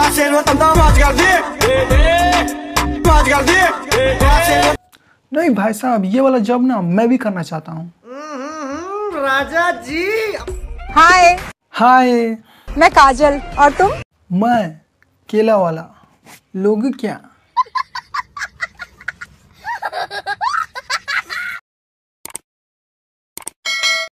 नहीं भाई साहब, ये वाला जॉब ना मैं भी करना चाहता हूँ। राजा जी। हाय। हाय। मैं काजल, और तुम? मैं केला वाला। लोगे क्या?